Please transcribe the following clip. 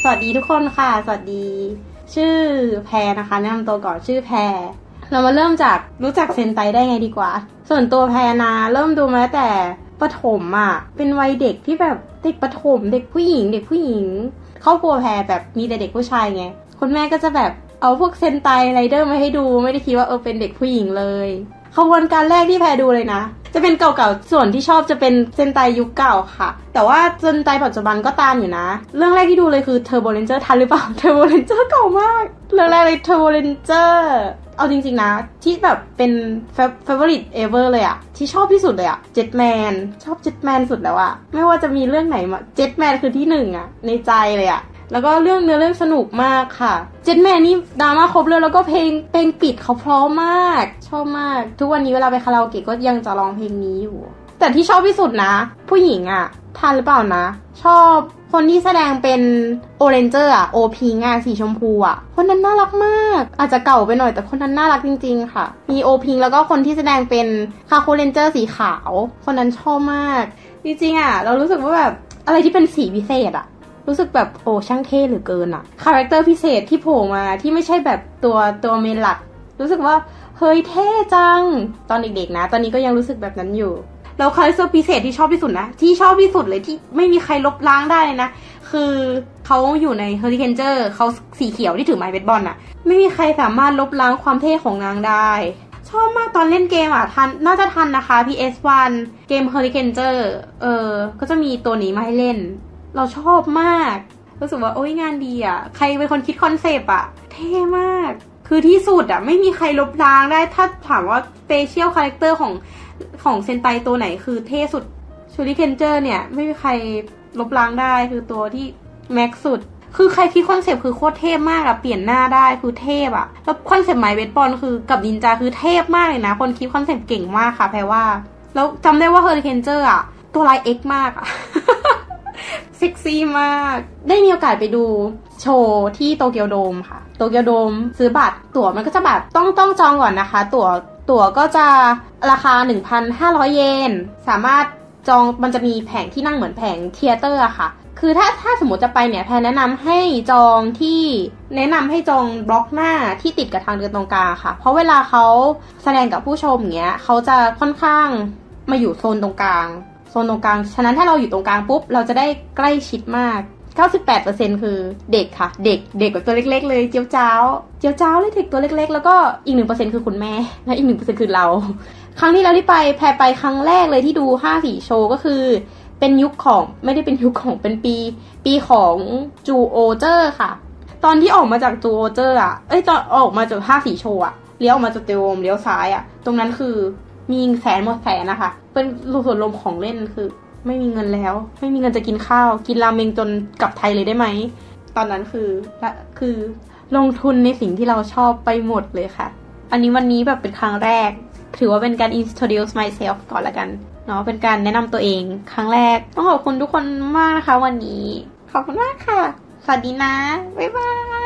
วัสดีทุกคนค่ะสวัสดีชื่อแพรนะคะแนะนำตัวก่อนชื่อแพรเรามาเริ่มจากรู้จักเซนไตได้ไงดีกว่าส่วนตัวแพรนะเริ่มดูมาตั้งแต่ประถมอ่ะเป็นวัยเด็กที่แบบเด็กประถมเด็กผู้หญิงครอบครัวแพรแบบมีแต่เด็กผู้ชายไงคุณแม่ก็จะแบบเอาพวกเซนไตไรเดอร์มาให้ดูไม่ได้คิดว่าเป็นเด็กผู้หญิงเลยขบวนการแรกที่แพรดูเลยนะจะเป็นเก่าๆส่วนที่ชอบจะเป็นเซนไตยุคเก่าค่ะแต่ว่าเซนไตปัจจุบันก็ตามอยู่นะเรื่องแรกที่ดูเลยคือ Turbo Ranger ทันหรือเปล่า Turbo Ranger เก่ามากเรื่องแรกเลย Turbo Ranger เอาจริงๆนะที่แบบเป็น favorite ever เลยอะที่ชอบที่สุดเลยอะ Jetman ชอบ Jetman สุดแล้วอะไม่ว่าจะมีเรื่องไหนมา Jetman คือที่หนึ่งอะในใจเลยอะแล้วก็เรื่องเนื้อเรื่องสนุกมากค่ะเจ็ตแมนนี่ดราม่าครบเลยแล้วก็เพลงปิดเขาเพราะมากชอบมากทุกวันนี้เวลาไปคาราโอเกะก็ยังจะร้องเพลงนี้อยู่แต่ที่ชอบที่สุดนะผู้หญิงอ่ะทันหรือเปล่านะชอบคนที่แสดงเป็นโอเรนเจอร์อ่ะโอพิงอ่ะสีชมพูอ่ะคนนั้นน่ารักมากอาจจะเก่าไปหน่อยแต่คนนั้นน่ารักจริงๆค่ะมีโอพิงแล้วก็คนที่แสดงเป็นคาโคเรนเจอร์สีขาวคนนั้นชอบมากจริงๆอ่ะเรารู้สึกว่าแบบอะไรที่เป็นสีพิเศษอ่ะรู้สึกแบบโอ้ช่างเท่เหลือเกินอะคาแรคเตอร์พิเศษที่โผล่มาที่ไม่ใช่แบบตัวเมนหลักรู้สึกว่าเฮ้ยเท่จังตอนเด็กๆนะตอนนี้ก็ยังรู้สึกแบบนั้นอยู่แล้วคาแรคเตอร์พิเศษที่ชอบที่สุดนะที่ชอบที่สุดเลยที่ไม่มีใครลบล้างได้เลยนะคือเขาอยู่ในเฮอริเคนเจอร์เขาสีเขียวที่ถือไม้เบสบอลอะไม่มีใครสามารถลบล้างความเท่ของนางได้ชอบมากตอนเล่นเกมอ่ะทันน่าจะทันนะคะ PS1 เกม Hurricane ก็จะมีตัวนี้มาให้เล่นเราชอบมากรู้สึกว่าโอ้ยงานดีอ่ะใครเป็นคนคิดคอนเซปต์อ่ะเท่มากคือที่สุดอ่ะไม่มีใครลบล้างได้ถ้าถามว่าสเปเชียลคาแรคเตอร์ของเซนไตตัวไหนคือเท่สุดชูริเคนเจอร์เนี่ยไม่มีใครลบล้างได้คือตัวที่แม็กสุดคือใครคิดคอนเซปต์คือโคตรเทพมากอะเปลี่ยนหน้าได้คือเทพอะแล้วคอนเซปต์ไม้เบสบอลคือกับนินจาคือเทพมากเลยนะคนคิดคอนเซปต์เก่งมากค่ะแพรว่าแล้วจำได้ว่าเฮอริเคนเจอร์อะตัวลาย X มากอะ เซ็กซี่มากได้มีโอกาสไปดูโชว์ที่โตเกียวโดมค่ะโตเกียวโดมซื้อบัตรตั๋วมันก็จะแบบต้องจองก่อนนะคะตั๋วก็จะราคา 1,500 เยนสามารถจองมันจะมีแผงที่นั่งเหมือนแผงเธียเตอร์อะค่ะคือถ้าสมมติจะไปเนี่ยแพรแนะนำให้จองบล็อกหน้าที่ติดกับทางเดินตรงกลางค่ะเพราะเวลาเขาแสดงกับผู้ชมอย่างเงี้ยเขาจะค่อนข้างมาอยู่โซนตรงกลางฉะนั้นถ้าเราอยู่ตรงกลางปุ๊บเราจะได้ใกล้ชิดมาก 98% คือเด็กค่ะเด็กแบบตัวเล็กๆเลยเจียวจ้าวเลยเด็กตัวเล็กๆแล้วก็อีก 1% คือคุณแม่และอีก 1% คือเราครั้งที่เราที่แพรไปครั้งแรกเลยที่ดู5-4โชว์ก็คือเป็นยุคของไม่ได้เป็นยุคของเป็นปีของจูโอเจอร์ค่ะตอนที่ออกมาจากจูโอเจอร์อ่ะตอนออกมาจาก5-4โชว์อ่ะเลี้ยวออกมาจากเตโอมเลี้ยวซ้ายอ่ะตรงนั้นคือมี100,000 หมด100,000นะคะเป็นส่วนรวมของเล่นคือไม่มีเงินแล้วไม่มีเงินจะกินข้าวกินราเมงจนกลับไทยเลยได้ไหมตอนนั้นคือลงทุนในสิ่งที่เราชอบไปหมดเลยค่ะอันนี้วันนี้แบบเป็นครั้งแรกถือว่าเป็นการ introduce myself ก่อนละกันเนาะเป็นการแนะนำตัวเองครั้งแรกต้องขอบคุณทุกคนมากนะคะวันนี้ขอบคุณมากค่ะสวัสดีนะบ๊ายบาย